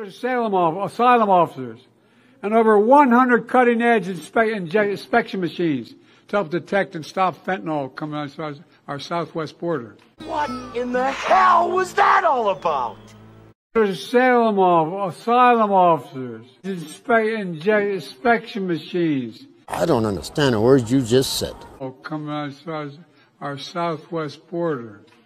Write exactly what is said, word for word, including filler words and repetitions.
Asylum, asylum officers, and over one hundred cutting-edge inspe inspection machines to help detect and stop fentanyl coming out of our southwest border. What in the hell was that all about? Asylum, asylum officers, inspe inspection machines. I don't understand a word you just said. Coming out of our southwest border.